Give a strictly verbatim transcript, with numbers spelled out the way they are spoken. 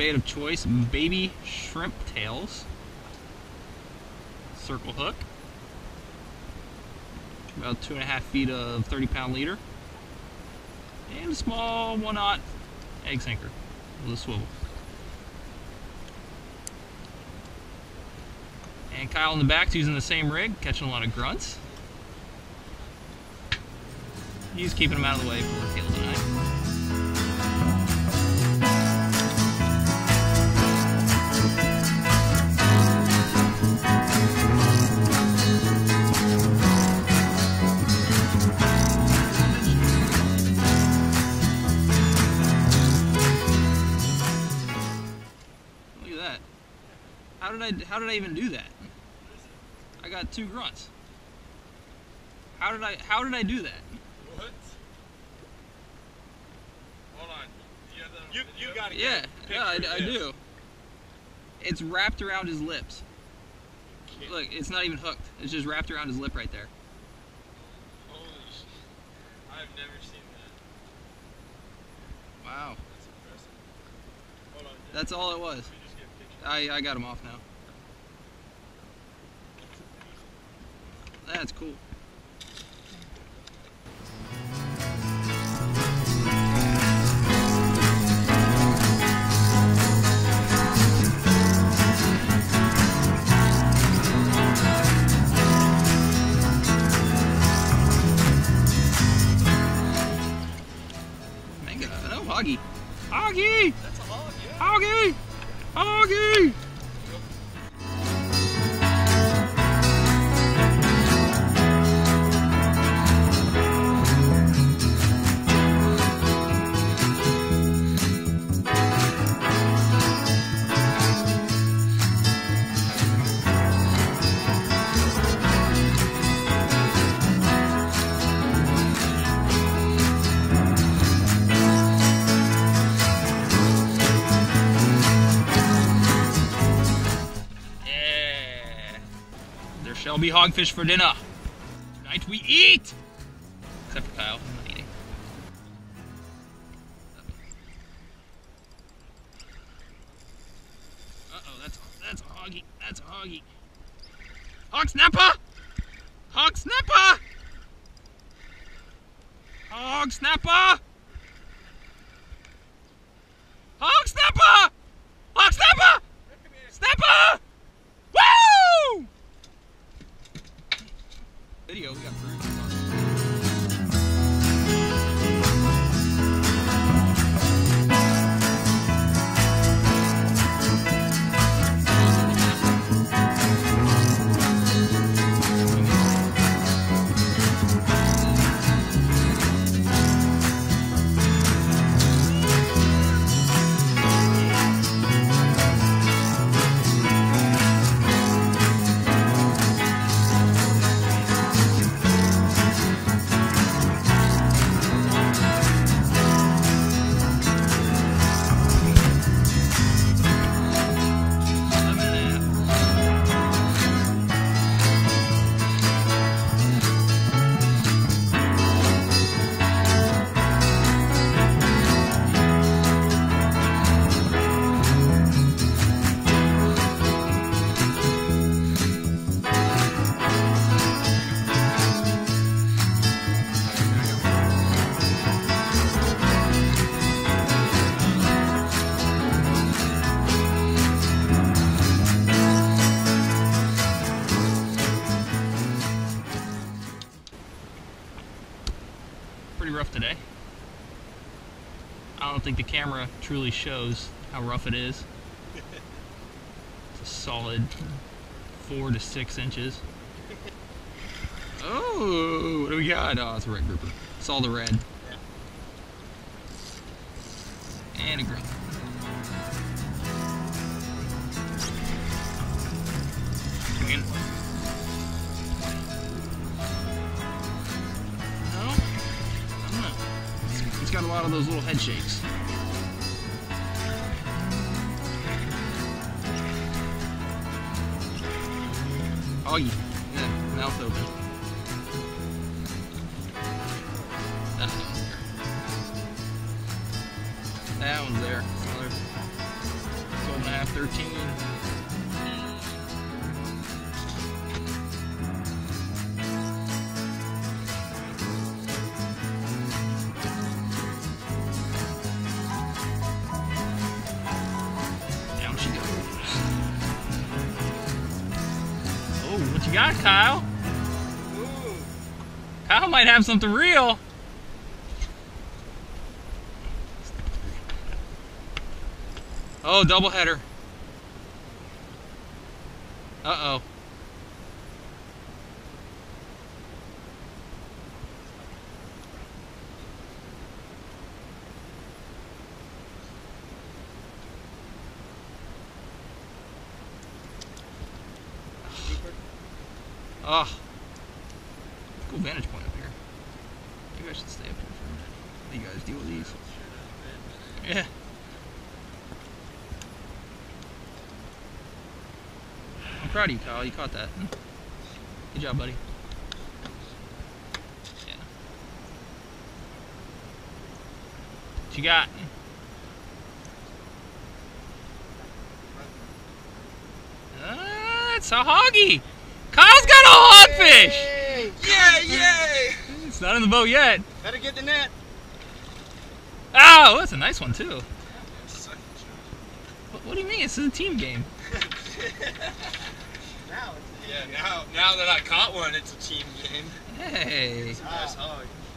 bait of choice, baby shrimp tails. Circle hook. About two and a half feet of thirty pound leader. And a small one-aught egg sinker with a swivel. And Kyle in the back's using the same rig, catching a lot of grunts. He's keeping them out of the way for Caleb and I. Look at that. How did I how did I even do that? I got two grunts. How did I how did I do that? What? Hold on. You, have that on you, you gotta Yeah, get yeah, I, I do. It's wrapped around his lips. Look, it's not even hooked. It's just wrapped around his lip right there. Holy shit. I've never seen that. Wow. That's impressive. Hold on. Jeff. That's all it was. Let me just get a picture. I, I got him off now. That's cool. Manga, no, Hoggy. Hoggy! That's a hog, yeah. Hoggy! Hoggy! Shall be hogfish for dinner. Tonight we eat! Except for Kyle, I'm not eating. Uh-oh, that's, that's a hoggy. That's a hoggy. Hog snapper! Hog snapper! Hog snapper! Hog snapper! Hog snapper! Snapper! Woo! Video, we got proof. Pretty rough today. I don't think the camera truly shows how rough it is. It's a solid four to six inches. Oh, what do we got? Oh, it's a red grouper. It's all the red. And a grunt. Again. It's got a lot of those little head shakes. Oh, yeah, mouth open. That one's there. That one's there. Another thirteen. Down she goes. Oh, what you got, Kyle? Ooh. Kyle might have something real. Oh, doubleheader. Uh-oh. Oh. Cool vantage point up here. Maybe I should stay up here for a minute. Let you guys deal with these. Yeah. I'm proud of you, Kyle. You caught that. Good job, buddy. Yeah. What you got? Uh, it's a hoggy. Kyle's got a hogfish. Yeah, yay! It's not in the boat yet. Better get the net. Oh, that's a nice one too. What, what do you mean? It's a team game. Now it's yeah, now now that I caught one, it's a team game. Hey. It's a nice hog.